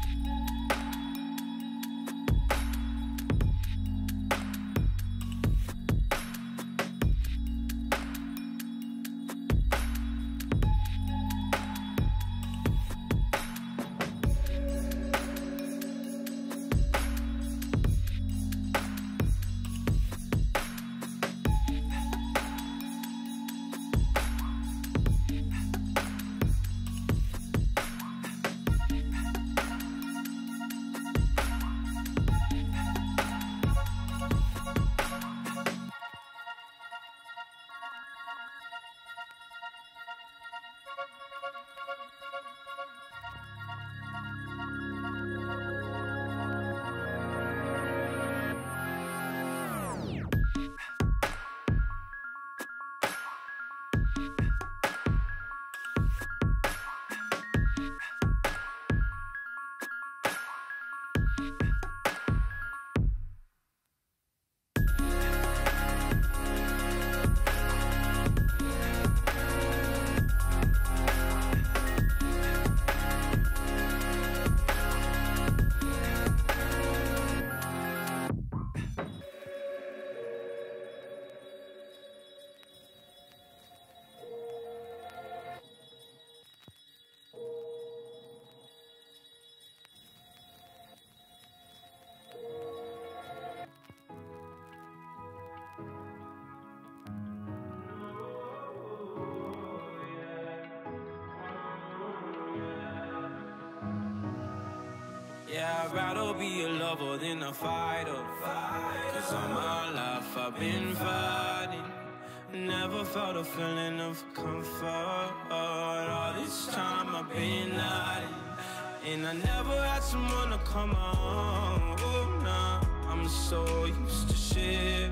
Yeah, I'd rather be a lover than a fighter. Cause all my life I've been fighting. Never felt a feeling of comfort. All this time I've been hiding. And I never had someone to come on. Oh, nah, I'm so used to shit.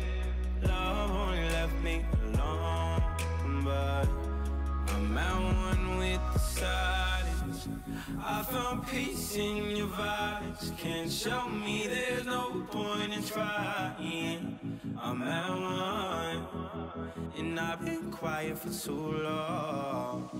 Love only left me alone. But I'm at one with the silence. I found peace in your vibes. Can't show me there's no point in trying. I'm at one, and I've been quiet for too long.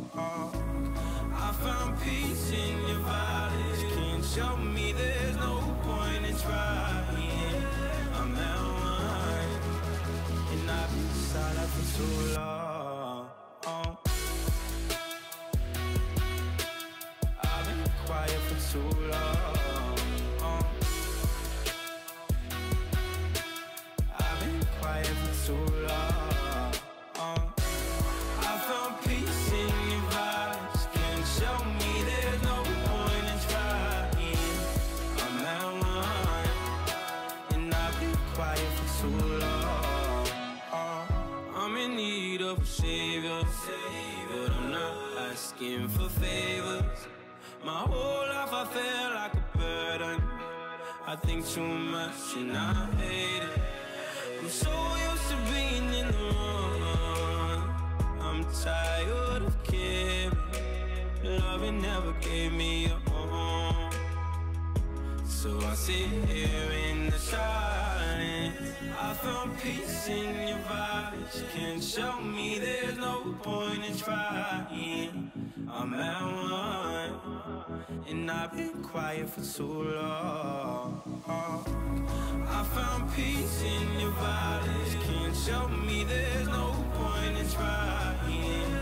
I found peace in your vibes. Can't show me there's no point in trying. I'm at one, and I've been silent for too long. I've been quiet for too long. I've been quiet for too long. I found peace in your vibes. Can't show me there's no point in trying. I'm at one, and I've been quiet for too long. I'm in need of a savior, but I'm not asking for favors. My whole life I feel like a burden. I think too much and I hate it. I'm so used to being in the wrong. I'm tired of caring. Loving never gave me a home. So I sit here in the silence. I found peace in your vibes. Can't show me there's no point in trying. I'm at one, and I've been quiet for too long. I found peace in your vibes. Can't show me there's no point in trying.